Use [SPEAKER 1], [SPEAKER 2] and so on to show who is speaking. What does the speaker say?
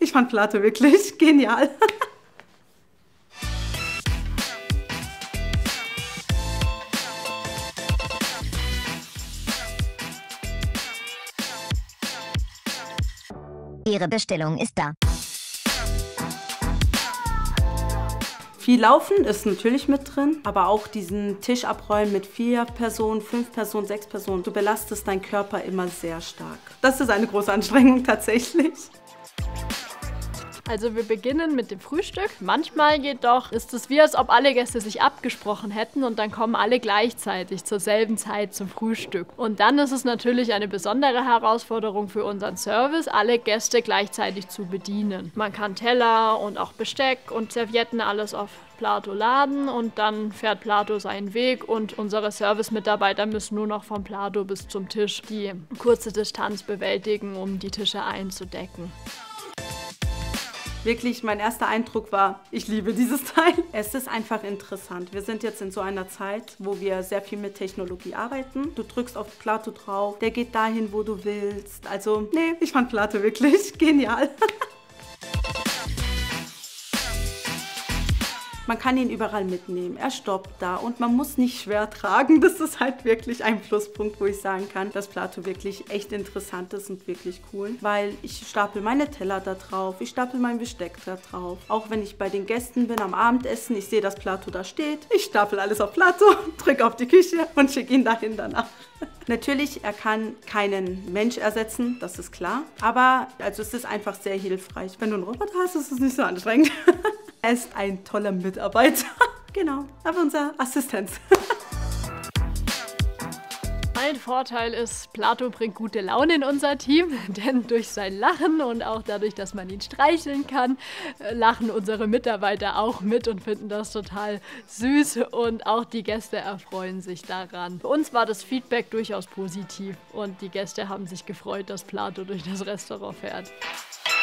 [SPEAKER 1] ich fand Plato wirklich genial.
[SPEAKER 2] Ihre Bestellung ist da.
[SPEAKER 1] Viel Laufen ist natürlich mit drin, aber auch diesen Tisch abräumen mit 4 Personen, 5 Personen, 6 Personen. Du belastest deinen Körper immer sehr stark. Das ist eine große Anstrengung tatsächlich.
[SPEAKER 3] Also wir beginnen mit dem Frühstück. Manchmal jedoch ist es wie, als ob alle Gäste sich abgesprochen hätten und dann kommen alle gleichzeitig zur selben Zeit zum Frühstück. Und dann ist es natürlich eine besondere Herausforderung für unseren Service, alle Gäste gleichzeitig zu bedienen. Man kann Teller und auch Besteck und Servietten alles auf Plato laden und dann fährt Plato seinen Weg und unsere Service-Mitarbeiter müssen nur noch vom Plato bis zum Tisch die kurze Distanz bewältigen, um die Tische einzudecken.
[SPEAKER 1] Wirklich, mein erster Eindruck war, ich liebe dieses Teil. Es ist einfach interessant. Wir sind jetzt in so einer Zeit, wo wir sehr viel mit Technologie arbeiten. Du drückst auf Plato drauf, der geht dahin, wo du willst. Also, nee, ich fand Plato wirklich genial. Man kann ihn überall mitnehmen, er stoppt da und man muss nicht schwer tragen. Das ist halt wirklich ein Pluspunkt, wo ich sagen kann, dass Plato wirklich echt interessant ist und wirklich cool. Weil ich stapel meine Teller da drauf, ich stapel mein Besteck da drauf. Auch wenn ich bei den Gästen bin am Abendessen, ich sehe, dass Plato da steht. Ich stapel alles auf Plato, drücke auf die Küche und schicke ihn dahin danach. Natürlich, er kann keinen Mensch ersetzen, das ist klar. Aber also es ist einfach sehr hilfreich. Wenn du einen Roboter hast, ist es nicht so anstrengend. Er ist ein toller Mitarbeiter. Genau, aber unser Assistent.
[SPEAKER 3] Ein Vorteil ist, Plato bringt gute Laune in unser Team, denn durch sein Lachen und auch dadurch, dass man ihn streicheln kann, lachen unsere Mitarbeiter auch mit und finden das total süß und auch die Gäste erfreuen sich daran. Für uns war das Feedback durchaus positiv und die Gäste haben sich gefreut, dass Plato durch das Restaurant fährt.